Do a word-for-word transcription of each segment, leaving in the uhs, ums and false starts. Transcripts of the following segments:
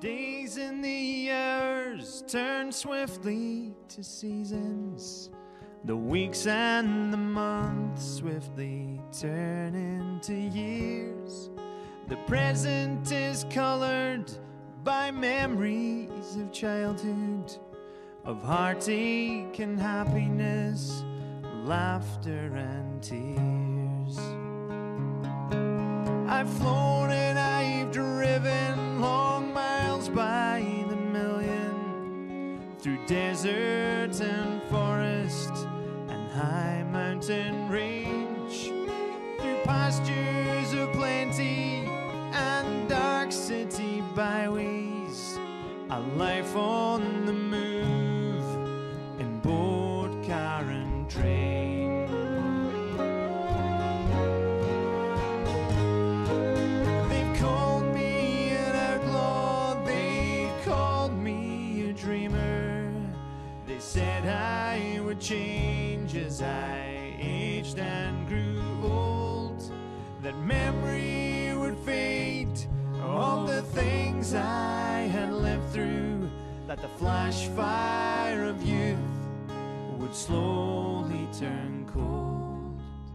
days and the hours turn swiftly to seasons. The weeks and the months swiftly turn into years. The present is colored by memories of childhood, of heartache and happiness, laughter and tears. I've flown and I've driven long miles by the million, through desert and forest and high mountain range, through pastures of plenty and dark city byways, a life on the move in boat, car and train. They've called me an outlaw, they've called me a dreamer. They said I would change as I aged and grew old, that memory would fade of the things I had lived through, that the flash fire of youth would slowly turn cold.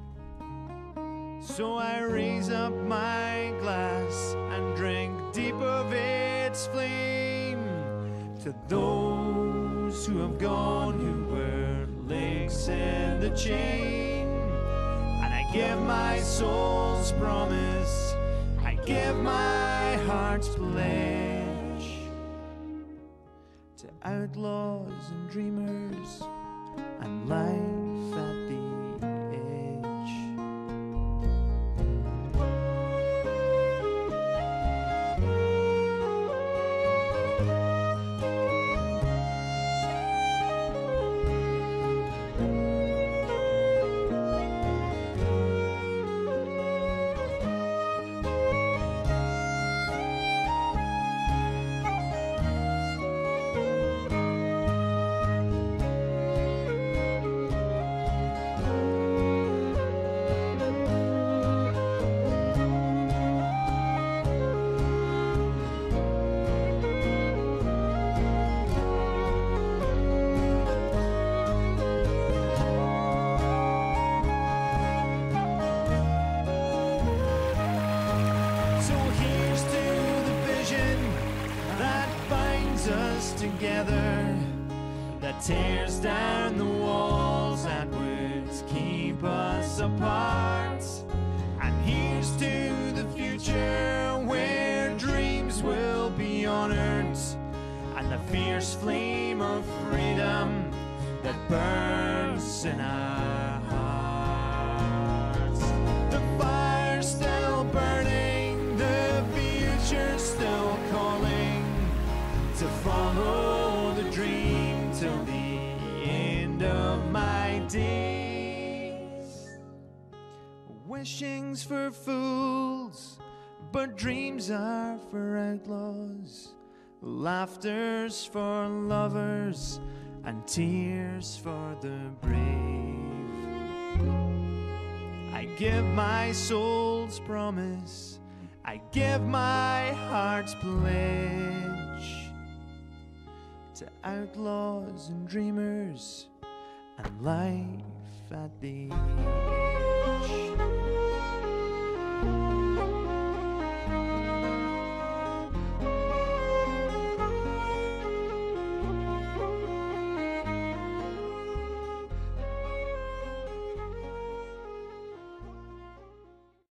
So I raise up my glass and drink deep of its flame, to those who have gone, who were links in the chain. And I give my soul's promise, I give my heart's pledge, to outlaws and dreamers and life at the together, that tears down the walls that would keep us apart. And here's to the future, where dreams will be honored, and the fierce flame of freedom that burns in our hearts. The fire's still burning, the future's still calling, to follow the dream till the end of my days. Wishing's for fools, but dreams are for outlaws. Laughter's for lovers, and tears for the brave. I give my soul's promise, I give my heart's pledge, to outlaws and dreamers and life at the